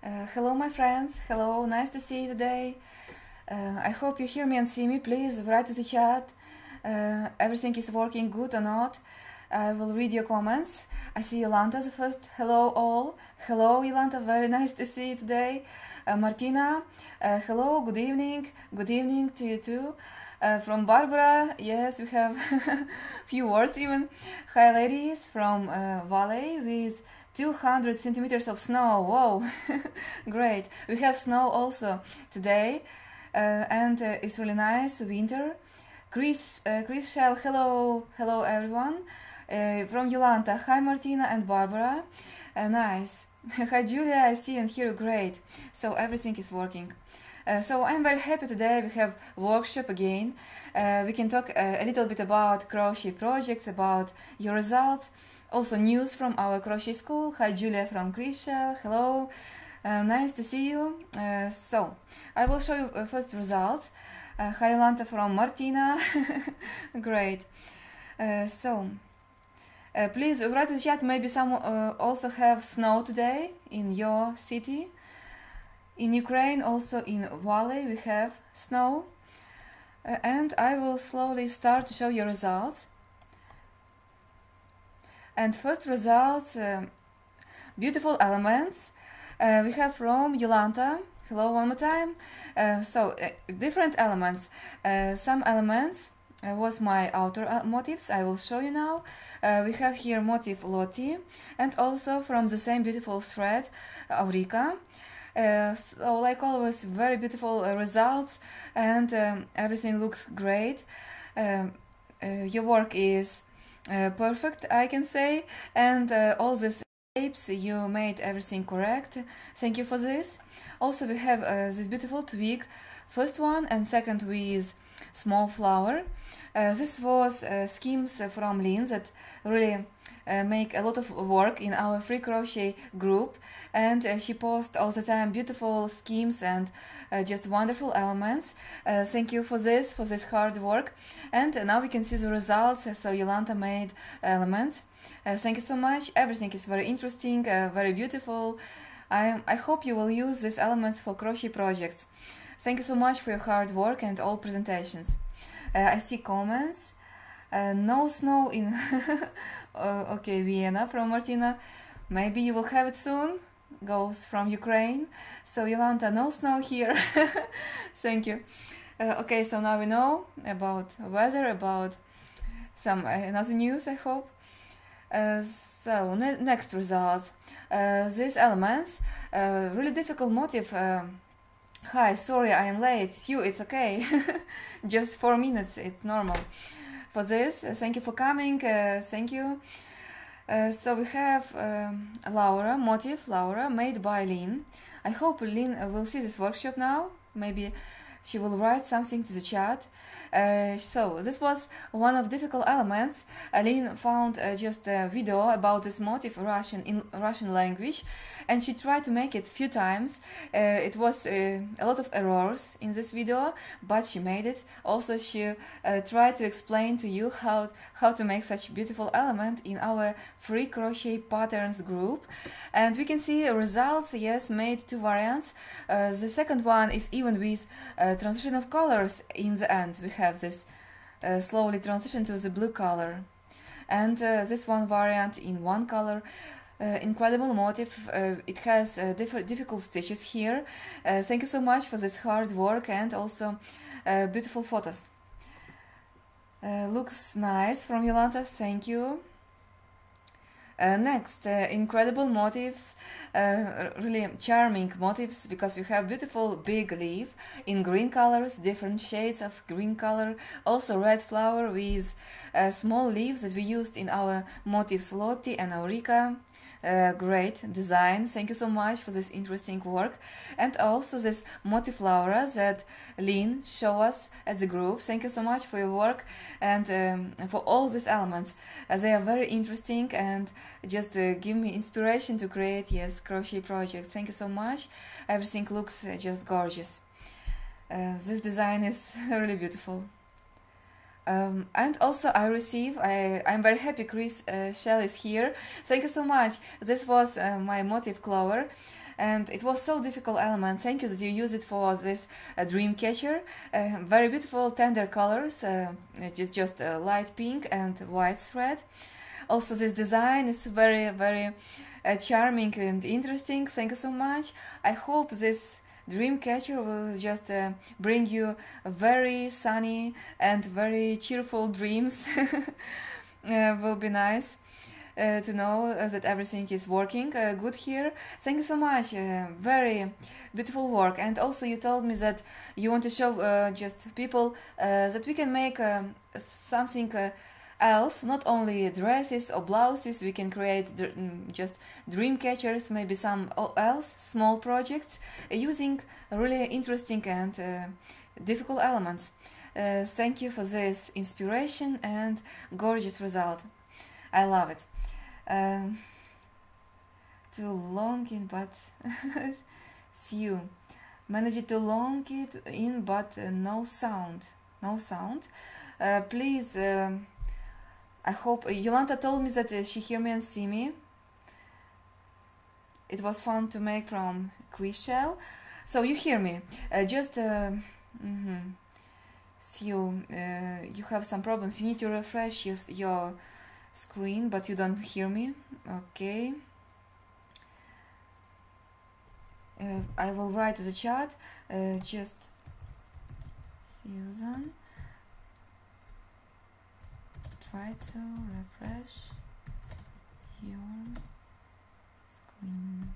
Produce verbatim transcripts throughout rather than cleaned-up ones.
Uh, hello, my friends. Hello, nice to see you today. Uh, I hope you hear me and see me. Please write to the chat. Uh, everything is working good or not. I will read your comments. I see Yolanta the first. Hello, all. Hello, Yolanta. Very nice to see you today. Uh, Martina. Uh, hello. Good evening. Good evening to you too. Uh, from Barbara. Yes, we have few words even. Hi, ladies. From uh, Valley with two hundred centimeters of snow. Whoa, great. We have snow also today, uh, and uh, it's really nice winter. Chris, uh, Chris Shell, hello, hello everyone. Uh, from Yolanta, hi Martina and Barbara. Uh, nice. Hi Julia, I see and hear you. Great. So everything is working. Uh, so I'm very happy today. We have workshop again. Uh, we can talk uh, a little bit about crochet projects, about your results. Also news from our crochet school. Hi Julia from Christian. Hello, uh, nice to see you. Uh, so I will show you uh, first results. Uh, hi Yolanta from Martina. Great. Uh, so uh, please write in the chat. Maybe some uh, also have snow today in your city. In Ukraine, also in Valley, we have snow. Uh, and I will slowly start to show you results. And first results, uh, beautiful elements. Uh, we have from Yolanta. Hello one more time. Uh, so uh, different elements. Uh, some elements uh, was my outer uh, motifs. I will show you now. Uh, we have here motif Lottie, and also from the same beautiful thread, Aurica. Uh, so like always, very beautiful uh, results, and um, everything looks great. Um, uh, your work is Uh, perfect, I can say, and uh, all these shapes you made everything correct. Thank you for this. Also we have uh, this beautiful twig, first one and second with small flower. Uh, this was uh, schemes from Lynn that really uh, make a lot of work in our free crochet group, and uh, she posts all the time beautiful schemes and uh, just wonderful elements. Uh, thank you for this, for this hard work. And uh, now we can see the results. So Yolanta made elements. Uh, thank you so much. Everything is very interesting, uh, very beautiful. I, I hope you will use these elements for crochet projects. Thank you so much for your hard work and all presentations. Uh, I see comments. Uh, no snow in uh, okay, Vienna from Martina. Maybe you will have it soon. Goes from Ukraine. So Yolanta, no snow here. Thank you. Uh, okay, so now we know about weather, about some uh, another news, I hope. Uh, so ne next results. Uh, these elements, uh, really difficult motif. Uh, hi, sorry I am late. You, it's okay. Just four minutes, it's normal. For this, uh, thank you for coming. Uh, thank you. Uh, so we have um, Laura, motif Laura, made by Lynn. I hope Lynn uh, will see this workshop now. Maybe she will write something to the chat. Uh, so this was one of difficult elements. Lynn found uh, just a video about this motif Russian in Russian language, and she tried to make it a few times. Uh, it was uh, a lot of errors in this video, but she made it. Also, she uh, tried to explain to you how how to make such beautiful element in our free crochet patterns group, and we can see results. Yes, made two variants. Uh, the second one is even with uh, transition of colors in the end. We have this uh, slowly transition to the blue color, and uh, this one variant in one color. Uh, incredible motif. Uh, it has uh, different difficult stitches here. Uh, thank you so much for this hard work, and also uh, beautiful photos. Uh, looks nice from Yolanta. Thank you. Uh, next, uh, incredible motifs, uh, really charming motifs, because we have beautiful big leaf in green colors, different shades of green color, also red flower with uh, small leaves that we used in our motifs Lottie and Aurica. Uh, great design. Thank you so much for this interesting work, and also this motif Laura that Lynn showed us at the group. Thank you so much for your work and um, for all these elements. Uh, they are very interesting and just uh, give me inspiration to create yes crochet projects. Thank you so much. Everything looks uh, just gorgeous. Uh, this design is really beautiful. Um, and also I receive, I, I'm very happy Chris uh, Shell is here. Thank you so much. This was uh, my motif Clover. and it was so difficult element. Thank you that you use it for this uh, dream catcher. Uh, very beautiful tender colors, uh, just, just uh, light pink and white thread. Also this design is very very uh, charming and interesting. Thank you so much. I hope this dream catcher will just uh, bring you very sunny and very cheerful dreams. uh, will be nice uh, to know uh, that everything is working uh, good here. Thank you so much. Uh, very beautiful work. And also you told me that you want to show uh, just people uh, that we can make um, something uh, else, not only dresses or blouses. We can create dr just dream catchers, maybe some else small projects uh, using really interesting and uh, difficult elements. Uh, thank you for this inspiration and gorgeous result. I love it. Um, too long in but sew. Managed to long it in but uh, no sound. No sound. Uh, please. Um, I hope uh, Yolanta told me that uh, she hear me and see me. It was fun to make from Chris shell. So you hear me. Uh, just uh, mm-hmm. So you, uh, you have some problems. You need to refresh your, your screen, but you don't hear me. Okay. Uh, I will write to the chat. Uh, just Susan. Try to refresh your screen.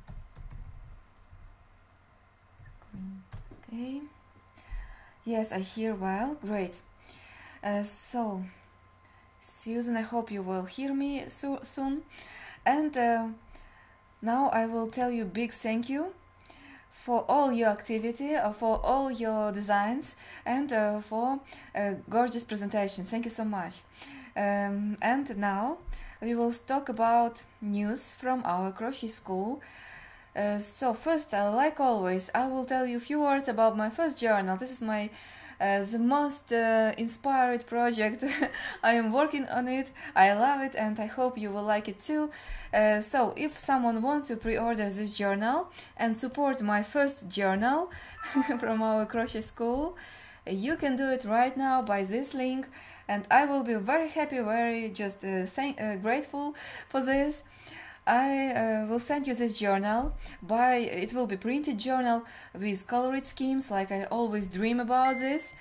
Screen. Okay. Yes, I hear well. Great. Uh, so, Susan, I hope you will hear me so soon. And uh, now I will tell you big thank you for all your activity, uh, for all your designs, and uh, for a gorgeous presentation. Thank you so much. Um, and now we will talk about news from our crochet school. Uh, so first, uh, like always, I will tell you a few words about my first journal. This is my uh, the most uh, inspired project. I am working on it. I love it, and I hope you will like it too. Uh, so if someone wants to pre-order this journal and support my first journal from our crochet school, you can do it right now by this link, and I will be very happy, very just uh, thank, uh, grateful for this. I uh, will send you this journal. By it will be printed journal with colored schemes, like I always dream about this.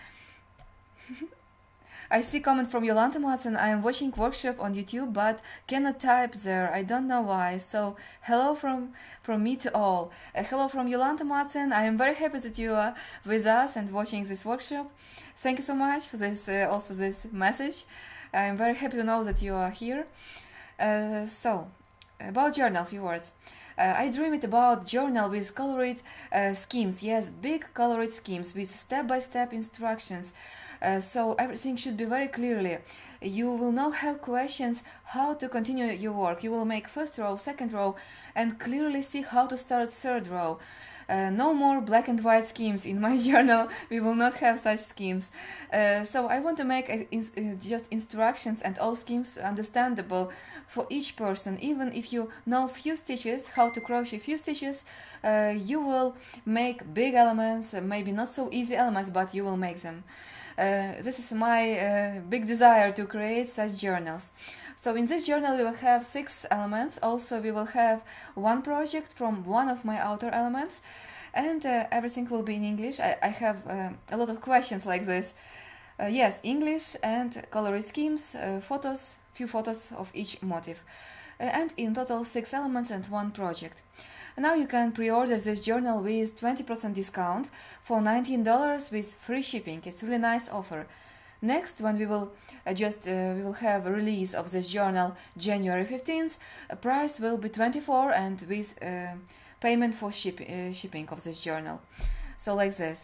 I see comment from Yolanta Madsen. I am watching workshop on YouTube but cannot type there. I don't know why. So hello from from me to all. Uh, hello from Yolanta Madsen. I am very happy that you are with us and watching this workshop. Thank you so much for this uh, also this message. I am very happy to know that you are here. Uh, so about journal, few words. Uh, I dream it about journal with colored uh, schemes. Yes, big colored schemes with step-by-step instructions. Uh, so everything should be very clearly. You will not have questions how to continue your work. You will make first row, second row, and clearly see how to start third row. Uh, no more black and white schemes in my journal. We will not have such schemes. Uh, so I want to make a, in, uh, just instructions and all schemes understandable for each person. Even if you know few stitches, how to crochet few stitches, uh, you will make big elements, uh, maybe not so easy elements, but you will make them. Uh, this is my uh, big desire to create such journals. So in this journal we will have six elements. Also we will have one project from one of my outer elements, and uh, everything will be in English. I, I have uh, a lot of questions like this. Uh, yes, English and colored schemes, uh, photos, few photos of each motif. Uh, and in total six elements and one project. Now you can pre-order this journal with twenty percent discount for nineteen dollars with free shipping. It's a really nice offer. Next, when we will uh, just uh, we will have a release of this journal January fifteenth, a price will be twenty-four and with uh, payment for ship, uh, shipping of this journal. So like this.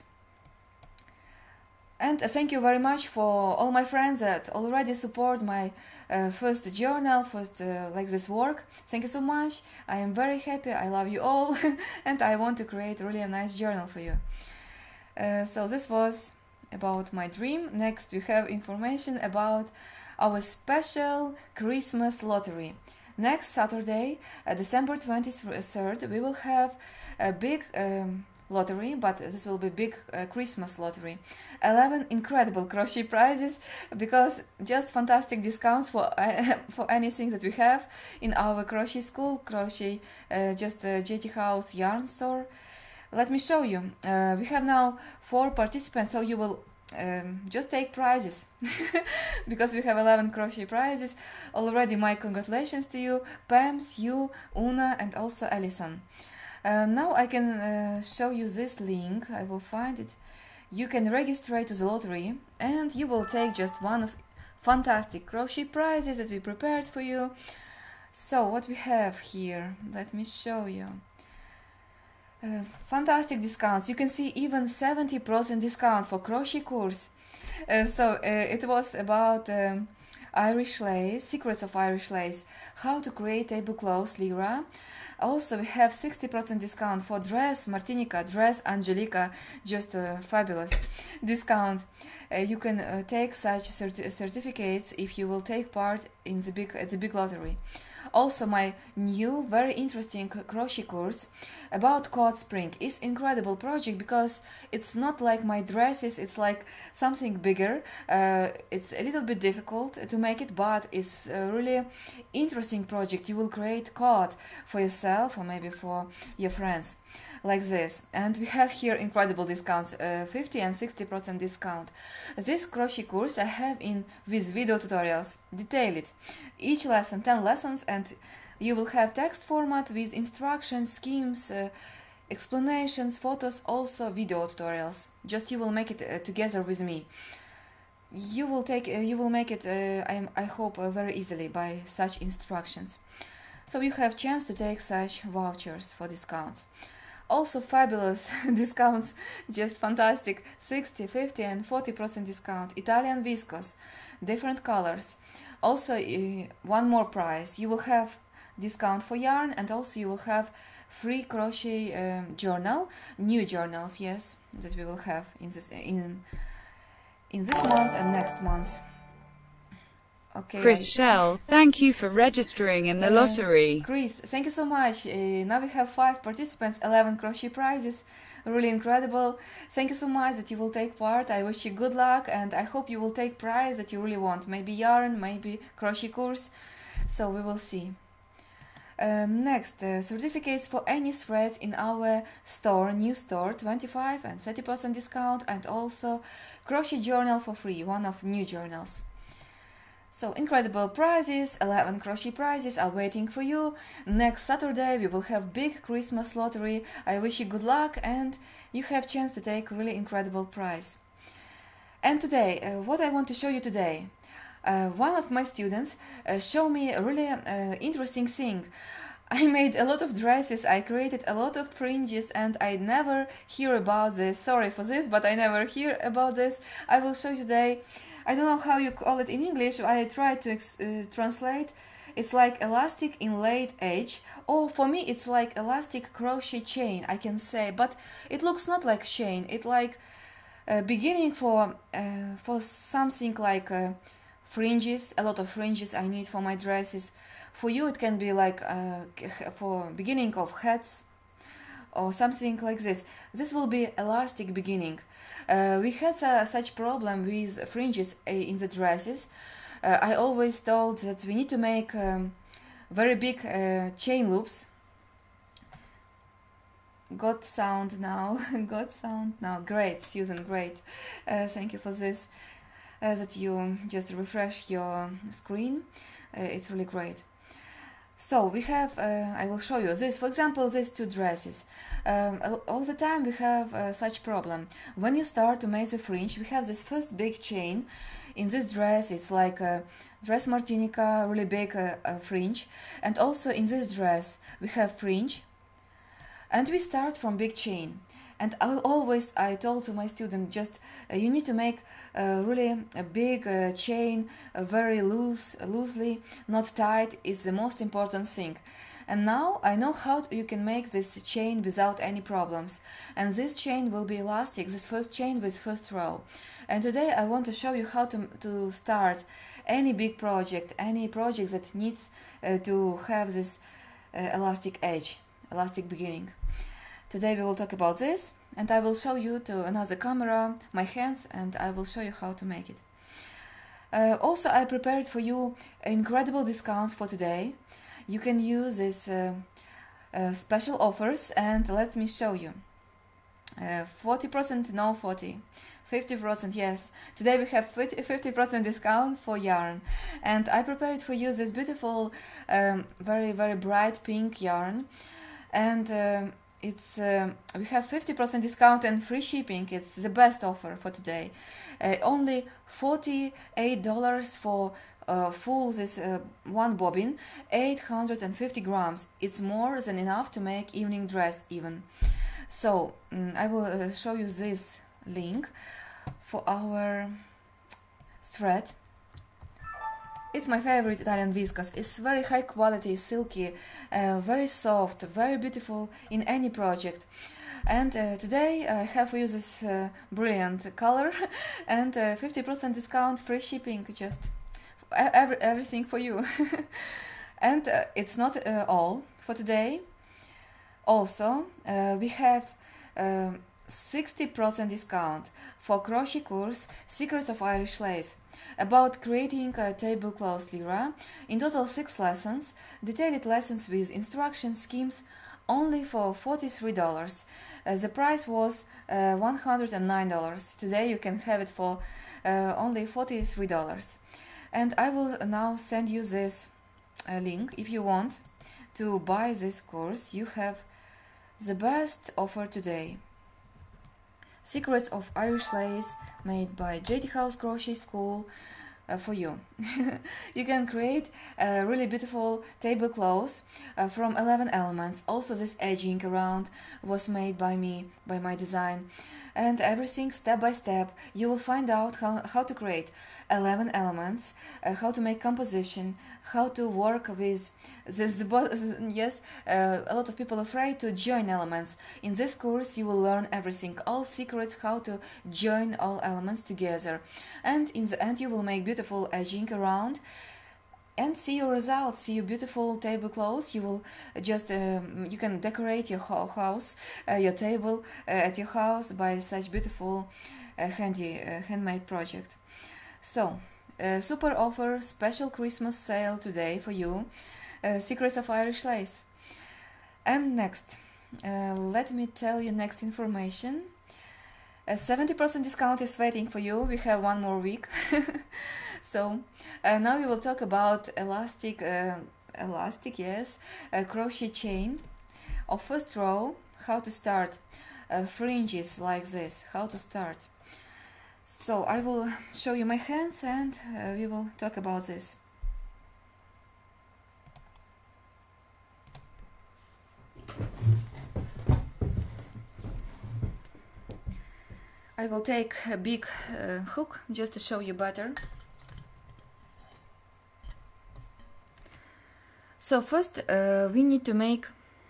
And uh, thank you very much for all my friends that already support my uh, first journal, first uh, like this work. Thank you so much. I am very happy. I love you all, and I want to create really a nice journal for you. Uh, so this was about my dream. Next we have information about our special Christmas lottery. next Saturday, uh, December twenty-third, we will have a big um, lottery, but this will be big uh, Christmas lottery. eleven incredible crochet prizes, because just fantastic discounts for uh, for anything that we have in our crochet school, crochet uh, just uh, J T House yarn store. Let me show you. Uh, we have now four participants, so you will um, just take prizes because we have eleven crochet prizes already. My congratulations to you, Pam, Sue, Una, and also Alison. Uh, now I can uh, show you this link. I will find it. You can register to the lottery and you will take just one of fantastic crochet prizes that we prepared for you. So what we have here, let me show you. Uh, fantastic discounts. You can see even seventy percent discount for crochet course. Uh, so uh, it was about um, Irish lace, secrets of Irish lace, how to create tablecloths, Lyra. Also, we have sixty percent discount for dress Martinica, dress Angelica, just a fabulous discount. Uh, you can uh, take such certi certificates if you will take part in the big at the big lottery. Also, my new, very interesting crochet course about Code Spring is incredible project because it's not like my dresses, it's like something bigger. Uh, it's a little bit difficult to make it, but it's a really interesting project. You will create code for yourself or maybe for your friends, like this. And we have here incredible discounts, uh, fifty and sixty percent discount. This crochet course I have in with video tutorials, detailed. Each lesson, ten lessons, and you will have text format with instructions, schemes, uh, explanations, photos, also video tutorials. Just you will make it uh, together with me. You will take, uh, you will make it, uh, I, I hope, uh, very easily by such instructions. So you have chance to take such vouchers for discounts. Also fabulous discounts, just fantastic, sixty, fifty and forty percent discount, Italian viscose, different colors. Also uh, one more prize, you will have discount for yarn, and also you will have free crochet um, journal, new journals, yes, that we will have in this in in this month and next month. Okay. Chris I, Shell, thank you for registering in the uh, lottery. Chris, thank you so much. Uh, now we have five participants, eleven crochet prizes. Really incredible. Thank you so much that you will take part. I wish you good luck, and I hope you will take prize that you really want. Maybe yarn, maybe crochet course. So we will see. Uh, next, uh, certificates for any threads in our store, new store, twenty-five and thirty percent discount, and also crochet journal for free, one of new journals. So incredible prizes, eleven crochet prizes are waiting for you. Next Saturday we will have big Christmas lottery. I wish you good luck and you have chance to take really incredible prize. And today, uh, what I want to show you today, uh, one of my students uh, showed me a really uh, interesting thing. I made a lot of dresses, I created a lot of fringes, and I never hear about this. Sorry for this, but I never hear about this. I will show you today. I don't know how you call it in English. I tried to ex uh, translate. It's like elastic inlaid edge, or for me it's like elastic crochet chain, I can say, but it looks not like chain. It's like a beginning for uh, for something like uh, fringes, a lot of fringes I need for my dresses. For you it can be like uh, for beginning of hats or something like this. This will be elastic beginning. Uh, we had uh, such problem with fringes uh, in the dresses. Uh, I always told that we need to make um, very big uh, chain loops. Got sound now, got sound now. Great, Susan, great. Uh, thank you for this, uh, that you just refresh your screen. Uh, it's really great. So we have, uh, I will show you this, for example, these two dresses. Um, all the time we have uh, such problem. When you start to make the fringe, we have this first big chain. In this dress, it's like a dress Martinica, really big uh, uh, fringe. And also in this dress, we have fringe. And we start from big chain. And I always, I told to my student, just uh, you need to make uh, really a big uh, chain, uh, very loose, uh, loosely, not tight, is the most important thing. And now I know how to, you can make this chain without any problems. And this chain will be elastic, this first chain with first row. And today I want to show you how to, to start any big project, any project that needs uh, to have this uh, elastic edge, elastic beginning. Today we will talk about this, and I will show you to another camera my hands, and I will show you how to make it. Uh, also, I prepared for you incredible discounts for today. You can use these uh, uh, special offers, and let me show you. Uh, forty percent, no forty. fifty percent, yes. Today we have fifty percent discount for yarn, and I prepared for you this beautiful, um, very very bright pink yarn, and uh, it's uh, we have fifty percent discount and free shipping. It's the best offer for today. Uh, only forty-eight dollars for uh, full this uh, one bobbin, eight hundred fifty grams. It's more than enough to make evening dress even. So um, I will uh, show you this link for our thread. It's my favorite Italian viscose. It's very high quality, silky, uh, very soft, very beautiful in any project. And uh, today I have for you this uh, brilliant color and uh, fifty percent discount, free shipping, just every, everything for you. And uh, it's not uh, all for today. Also, uh, we have um, sixty percent discount for crochet course Secrets of Irish Lace, about creating a tablecloth lira. In total six lessons, detailed lessons with instruction schemes, only for forty-three dollars. Uh, the price was uh, one hundred nine dollars. Today you can have it for uh, only forty-three dollars. And I will now send you this uh, link. If you want to buy this course, you have the best offer today. Secrets of Irish Lace, made by J T House Crochet School, uh, for you. You can create a really beautiful tablecloth uh, from eleven elements. Also this edging around was made by me, by my design. And everything step by step. You will find out how, how to create eleven elements, uh, how to make composition, how to work with this. Yes, uh, a lot of people are afraid to join elements. In this course you will learn everything, all secrets, how to join all elements together. And in the end you will make beautiful edging around and see your results, see your beautiful tablecloth. You will just, um, you can decorate your whole house, uh, your table uh, at your house by such beautiful uh, handy, uh, handmade project. So, uh, super offer, special Christmas sale today for you, uh, Secrets of Irish Lace. And next, uh, let me tell you next information. A seventy percent discount is waiting for you. We have one more week. So uh, now we will talk about elastic, uh, elastic, yes, a crochet chain of first row. How to start uh, fringes like this. How to start. So I will show you my hands, and uh, we will talk about this. I will take a big uh, hook just to show you better. So first uh, we need to make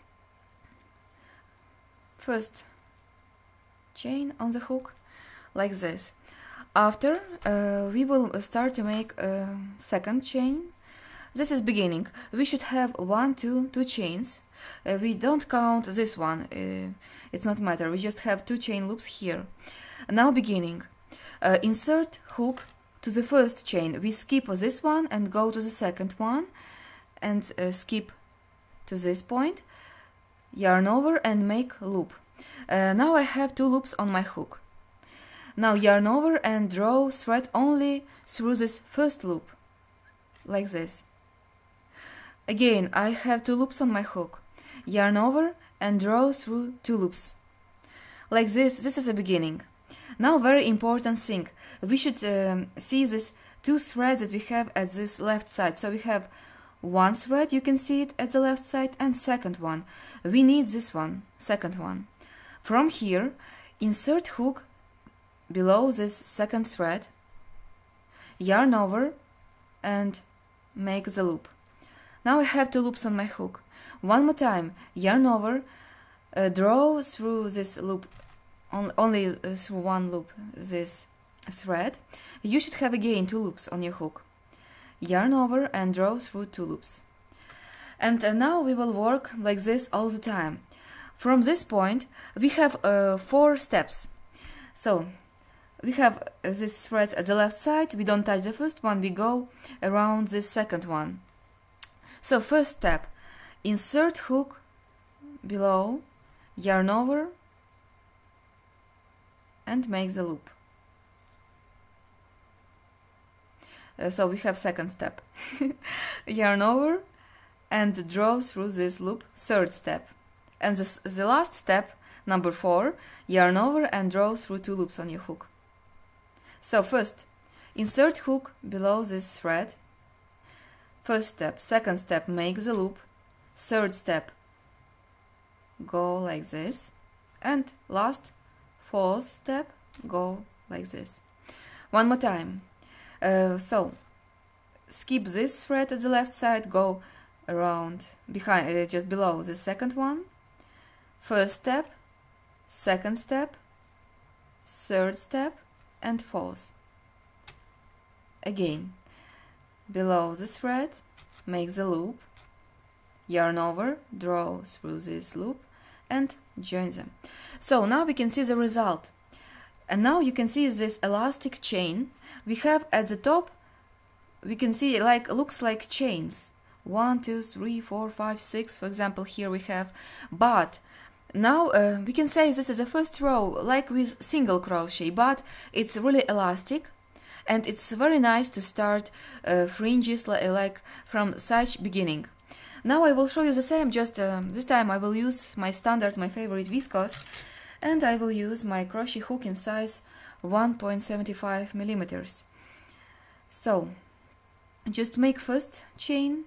first chain on the hook like this. After uh, we will start to make a second chain. This is beginning. We should have one, two, two chains. Uh, we don't count this one. Uh, it's not matter. We just have two chain loops here. Now beginning. Uh, insert hook to the first chain. We skip this one and go to the second one, and uh, skip to this point. Yarn over and make loop. Uh, now I have two loops on my hook. Now yarn over and draw thread only through this first loop, like this. Again, I have two loops on my hook. Yarn over and draw through two loops. Like this, this is a beginning. Now very important thing, we should um, see these two threads that we have at this left side. So we have one thread, you can see it at the left side, and second one. We need this one, second one. From here, insert hook below this second thread, yarn over and make the loop. Now I have two loops on my hook. One more time, yarn over, uh, draw through this loop, on, only uh, through one loop, this thread. You should have again two loops on your hook. Yarn over and draw through two loops. And uh, now we will work like this all the time. From this point, we have uh, four steps. So, we have uh, this thread at the left side, we don't touch the first one, we go around this second one. So, first step, insert hook below, yarn over, and make the loop. Uh, so, we have second step. Yarn over, and draw through this loop, third step. And this, the last step, number four, yarn over and draw through two loops on your hook. So first, insert hook below this thread. First step, second step, make the loop. Third step, go like this. And last, fourth step, go like this. One more time. Uh, so, skip this thread at the left side, go around behind, uh, just below the second one. First step, second step, third step, and fourth. Again, below the thread, make the loop, yarn over, draw through this loop, and join them. So now we can see the result. And now you can see this elastic chain. We have at the top, we can see like looks like chains. One, two, three, four, five, six, for example, here we have. But now uh, we can say this is the first row, like with single crochet, but it's really elastic, and it's very nice to start uh, fringes li like from such beginning. Now I will show you the same, just uh, this time I will use my standard, my favorite viscose, and I will use my crochet hook in size one point seven five millimeters. So, just make first chain,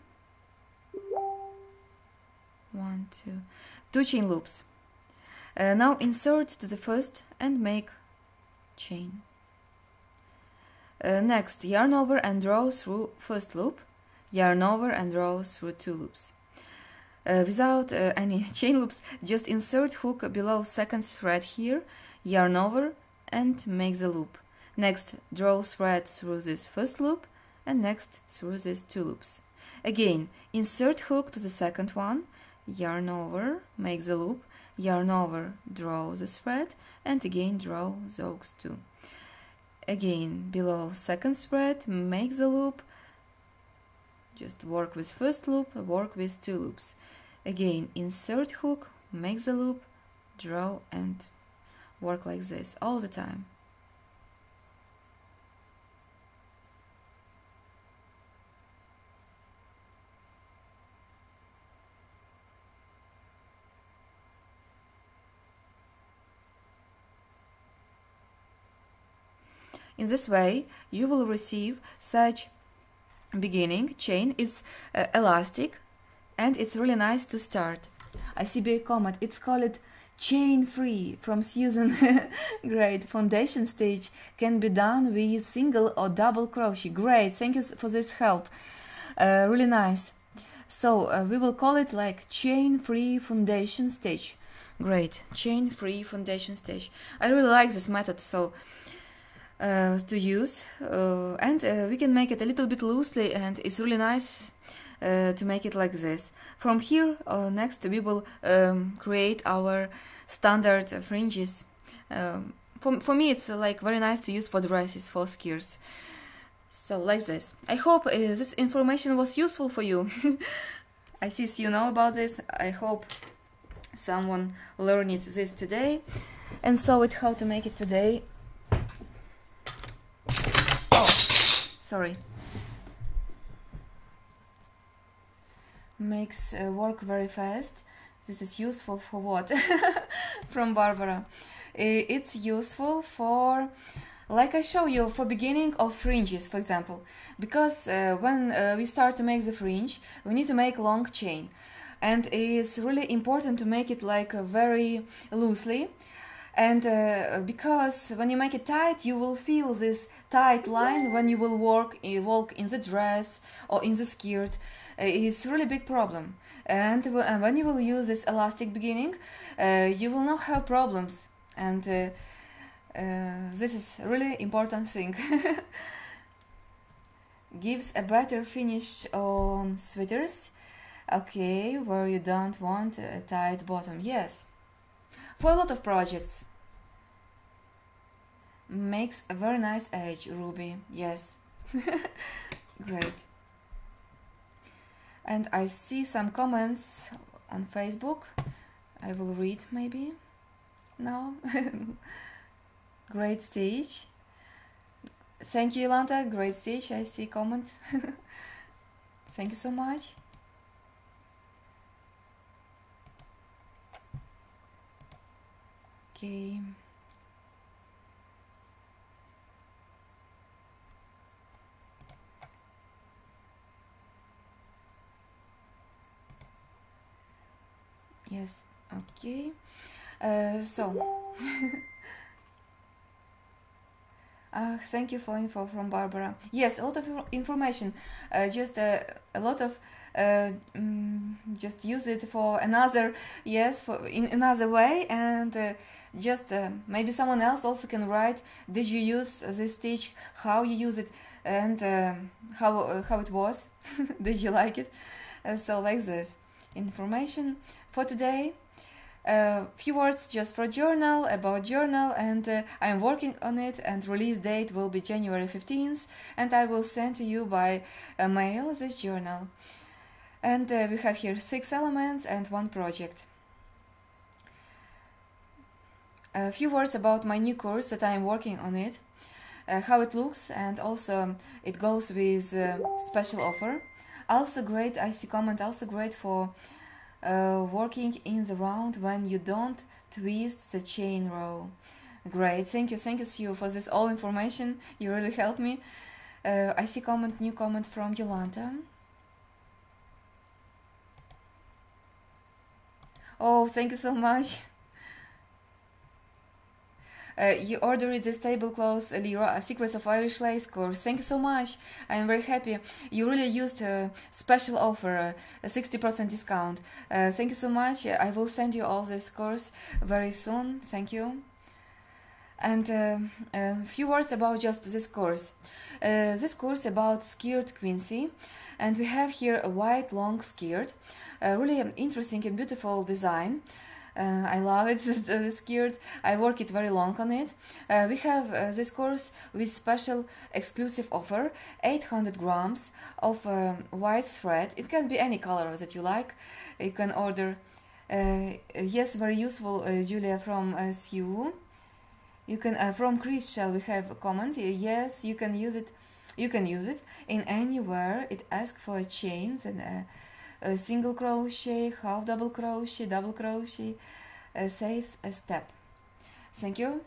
one, two, two chain loops. Uh, now insert to the first and make chain. Uh, next, yarn over and draw through first loop, yarn over and draw through two loops. Uh, without uh, any chain loops, just insert hook below second thread here, yarn over and make the loop. Next, draw thread through this first loop, and next through these two loops. Again, insert hook to the second one, yarn over, make the loop, yarn over, draw the thread, and again draw those two. Again, below second thread, make the loop, just work with first loop, work with two loops. Again, insert hook, make the loop, draw, and work like this all the time. In this way, you will receive such beginning chain. It's uh, elastic, and it's really nice to start. I see big comment. It's called chain free from Susan. Great. Foundation stitch can be done with single or double crochet. Great. Thank you for this help. Uh, really nice. So uh, we will call it like chain free foundation stitch. Great. Chain free foundation stitch. I really like this method. So. Uh, to use uh, and uh, we can make it a little bit loosely, and it's really nice uh, to make it like this. From here uh, next we will um, create our standard fringes. Um, for, for me it's uh, like very nice to use for dresses, for skirts. So like this. I hope uh, this information was useful for you. I see you know about this. I hope someone learned it this today and saw it how to make it today. Sorry. Makes uh, work very fast. This is useful for what? From Barbara. It's useful for, like I show you, for beginning of fringes, for example. Because uh, when uh, we start to make the fringe, we need to make long chain. And it's really important to make it like uh, very loosely. And uh, because when you make it tight, you will feel this tight line when you will walk, uh, walk in the dress or in the skirt. Uh, it's a really big problem. And w uh, when you will use this elastic beginning, uh, you will not have problems. And uh, uh, this is a really important thing. Gives a better finish on sweaters. Okay, where you don't want a tight bottom. Yes, for a lot of projects. Makes a very nice edge, Ruby. Yes. Great. And I see some comments on Facebook. I will read maybe now. Great stage. Thank you, Yolanta. Great stage. I see comment. Thank you so much. Okay. Yes. Okay. Uh, so. Uh, thank you for info from Barbara. Yes, a lot of information. Uh, just uh, a lot of uh, mm, just use it for another yes for in another way, and uh, just uh, maybe someone else also can write. Did you use this stitch? How you use it, and uh, how uh, how it was? Did you like it? Uh, so like this information for today. A uh, few words just for journal, about journal, and uh, I'm working on it, and release date will be January fifteenth, and I will send to you by uh, mail this journal. And uh, we have here six elements and one project. A few words about my new course that I am working on it, uh, how it looks, and also it goes with uh, special offer. Also great, I see comment, also great for Uh, working in the round when you don't twist the chain row. Great, thank you, thank you, Sue, for this all information. You really helped me. Uh, I see comment, new comment from Yolanta. Oh, thank you so much. Uh, you ordered this tablecloth, Lira, Secrets of Irish Lace course. Thank you so much. I am very happy. You really used a special offer, a sixty percent discount. Uh, thank you so much. I will send you all this course very soon. Thank you. And uh, a few words about just this course. Uh, this course about skirt Quincy. And we have here a white long skirt. A really interesting and beautiful design. Uh, I love it, the skirt. I work it very long on it. Uh, we have uh, this course with special exclusive offer, eight hundred grams of uh, white thread. It can be any color that you like. You can order. Uh, yes, very useful, uh, Julia from uh, Sue. You can uh, from Chris Shell we have a comment. Yes, you can use it. You can use it in anywhere. It asks for chains and. Uh, A single crochet, half double crochet, double crochet, uh, saves a step. Thank you.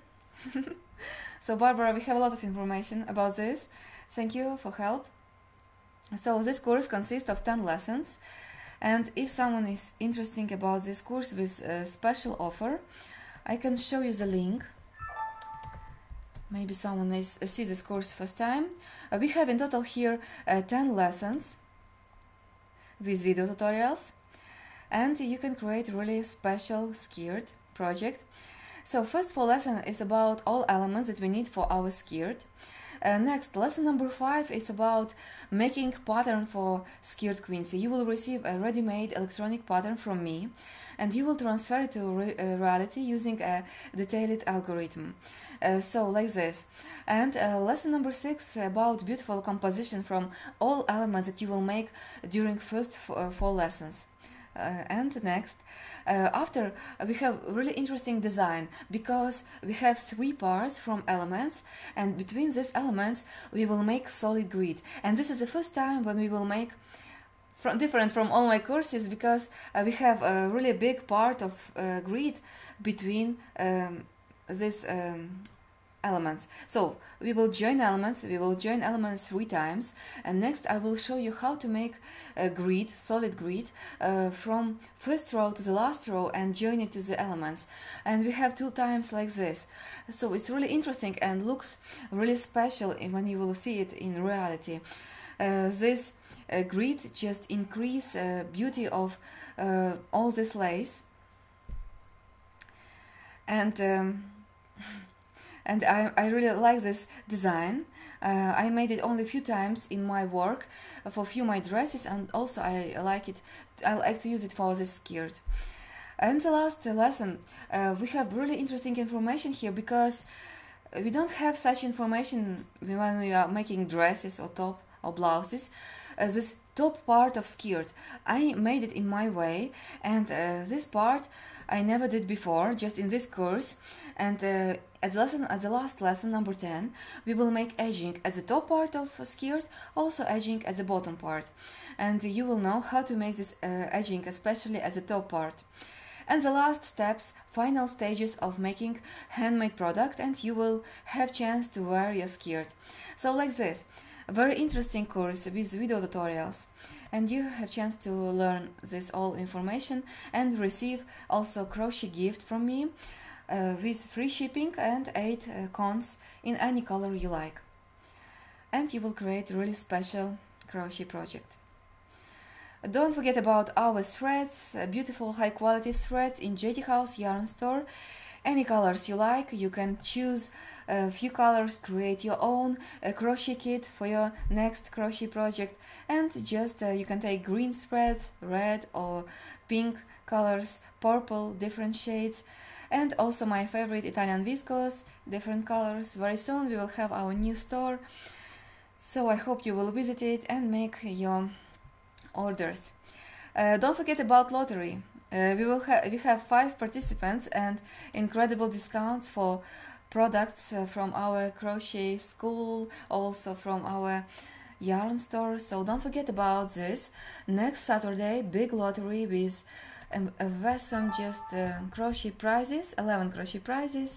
So Barbara, we have a lot of information about this. Thank you for help. So this course consists of ten lessons, and if someone is interested about this course with a special offer, I can show you the link. Maybe someone is uh, sees this course first time. Uh, we have in total here uh, ten lessons with video tutorials, and you can create really special skirt project. So first for lesson is about all elements that we need for our skirt. Uh, next, lesson number five is about making pattern for skirt Quincy. You will receive a ready-made electronic pattern from me, and you will transfer it to re uh, reality using a detailed algorithm. Uh, so like this. And uh, lesson number six about beautiful composition from all elements that you will make during first uh, four lessons. Uh, and next, uh, after uh, we have really interesting design, because we have three parts from elements, and between these elements we will make solid grid. And this is the first time when we will make from different from all my courses, because uh, we have a really big part of uh, grid between um, this um, elements. So we will join elements, we will join elements three times, and next I will show you how to make a grid, solid grid, uh, from first row to the last row and join it to the elements. And we have two times like this. So it's really interesting and looks really special when you will see it in reality. Uh, this uh, grid just increase uh, beauty of uh, all this lace. And um, and I, I really like this design. Uh, I made it only a few times in my work uh, for a few of my dresses, and also I like it. I like to use it for this skirt. And the last lesson, uh, we have really interesting information here, because we don't have such information when we are making dresses or top or blouses. Uh, this top part of skirt, I made it in my way, and uh, this part I never did before, just in this course. And uh, at the lesson, at the last lesson, number ten, we will make edging at the top part of a skirt, also edging at the bottom part, and you will know how to make this uh, edging, especially at the top part. And the last steps, final stages of making handmade product, and you will have chance to wear your skirt. So like this, a very interesting course with video tutorials, and you have chance to learn this all information and receive also crochet gift from me uh, with free shipping and eight uh, cones in any color you like. And you will create a really special crochet project. Don't forget about our threads, uh, beautiful high quality threads in J T House Yarn Store. Any colors you like, you can choose a few colors, create your own uh, crochet kit for your next crochet project, and just uh, you can take green threads, red or pink colors, purple, different shades, and also my favorite Italian viscose, different colors. Very soon we will have our new store, so I hope you will visit it and make your orders. Uh, don't forget about lottery. Uh, we will ha we have five participants and incredible discounts for products uh, from our crochet school, also from our yarn store. So don't forget about this. Next Saturday, big lottery with um, a awesome just uh, crochet prizes, eleven crochet prizes,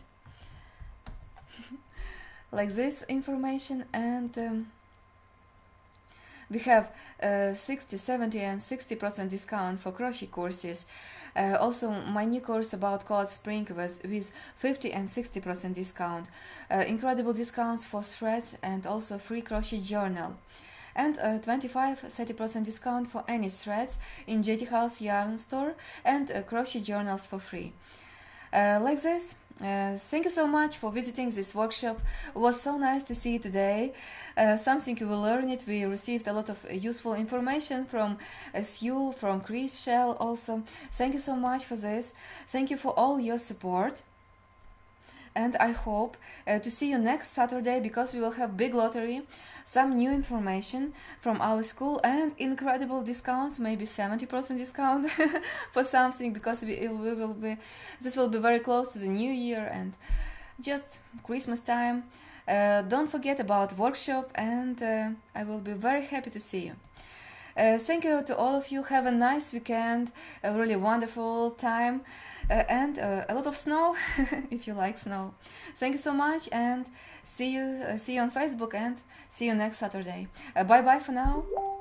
like this information. And um, we have uh, sixty, seventy and sixty percent discount for crochet courses. Uh, also my new course about Cold Spring was with fifty and sixty percent discount. Uh, incredible discounts for threads and also free crochet journal. And uh, twenty-five to thirty percent discount for any threads in J T House Yarn Store, and uh, crochet journals for free. Uh, like this. Uh, thank you so much for visiting this workshop. It was so nice to see you today. Uh, something you will learn it. We received a lot of uh, useful information from uh, Sue, from Chris Shell also. Thank you so much for this. Thank you for all your support. And I hope uh, to see you next Saturday, because we will have big lottery, some new information from our school, and incredible discounts, maybe seventy percent discount for something, because we, we will be, this will be very close to the new year and just Christmas time. Uh, don't forget about workshop, and uh, I will be very happy to see you. Uh, thank you to all of you. Have a nice weekend, a really wonderful time, uh, and uh, a lot of snow if you like snow. Thank you so much, and see you uh, see you on Facebook, and see you next Saturday. Uh, bye bye for now.